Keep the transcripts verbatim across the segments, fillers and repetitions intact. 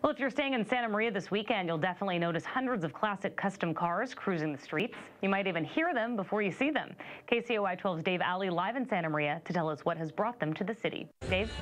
Well, if you're staying in Santa Maria this weekend, you'll definitely notice hundreds of classic custom cars cruising the streets. You might even hear them before you see them. K C O Y twelve's Dave Alley live in Santa Maria to tell us what has brought them to the city. Dave?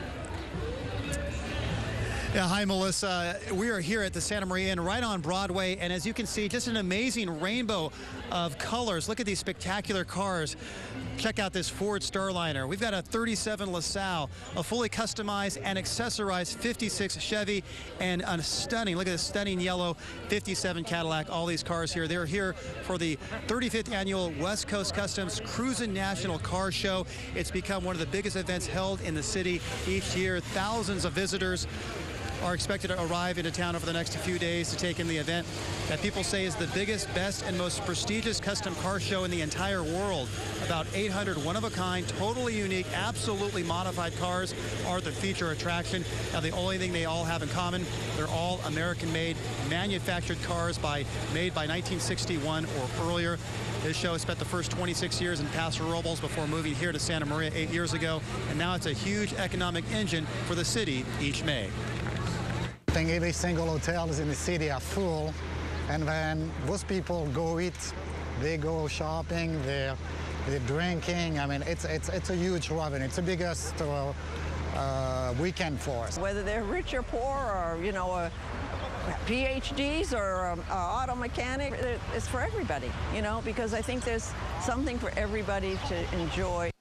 Yeah, hi, Melissa. We are here at the Santa Maria Inn right on Broadway, and as you can see, just an amazing rainbow of colors. Look at these spectacular cars. Check out this Ford Starliner. We've got a thirty-seven LaSalle, a fully customized and accessorized fifty-six Chevy, and a stunning, look at this stunning yellow fifty-seven Cadillac. All these cars here. They're here for the thirty-fifth annual West Coast Customs Cruisin' National Car Show. It's become one of the biggest events held in the city each year. Thousands of visitors are expected to arrive into town over the next few days to take in the event that people say is the biggest, best, and most prestigious custom car show in the entire world. About eight hundred one-of-a-kind, totally unique, absolutely modified cars are the feature attraction. Now, the only thing they all have in common, they're all American-made, manufactured cars by made by nineteen sixty-one or earlier. This show has spent the first twenty-six years in Paso Robles before moving here to Santa Maria eight years ago, and now it's a huge economic engine for the city each May. I think every single hotels in the city are full, and then most people go eat, they go shopping, they're, they're drinking. I mean, it's, it's, it's a huge revenue. It's the biggest uh, uh, weekend for us. Whether they're rich or poor, or, you know, uh, P H Ds or um, uh, auto mechanic, it's for everybody, you know, because I think there's something for everybody to enjoy.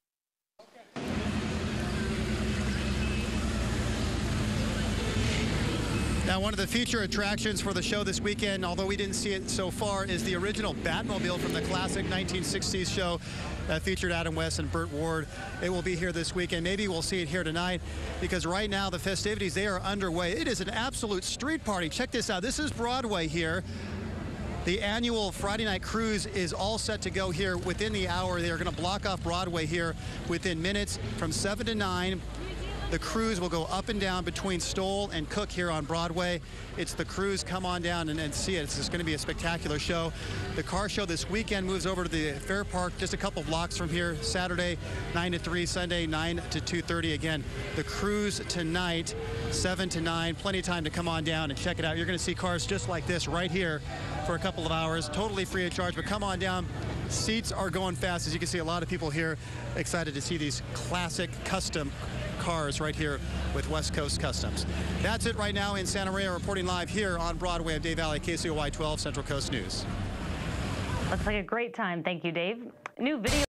Now, one of the feature attractions for the show this weekend, although we didn't see it so far, is the original Batmobile from the classic nineteen sixties show that featured Adam West and Burt Ward. It will be here this weekend. Maybe we'll see it here tonight, because right now the festivities, they are underway. It is an absolute street party. Check this out. This is Broadway here. The annual Friday night cruise is all set to go here within the hour. They are going to block off Broadway here within minutes from seven to nine. The cruise will go up and down between Stoll and Cook here on Broadway. It's the cruise. Come on down and, and see it. It's just going to be a spectacular show. The car show this weekend moves over to the Fair Park, just a couple blocks from here. Saturday, nine to three, Sunday, nine to two thirty. Again, the cruise tonight, seven to nine. Plenty of time to come on down and check it out. You're going to see cars just like this right here for a couple of hours, totally free of charge, but come on down. Seats are going fast. As you can see, a lot of people here excited to see these classic custom cars right here with West Coast Customs. That's it right now in Santa Maria. Reporting live here on Broadway. I'm Dave Alley, K C O Y twelve Central Coast News. Looks like a great time. Thank you, Dave. New video.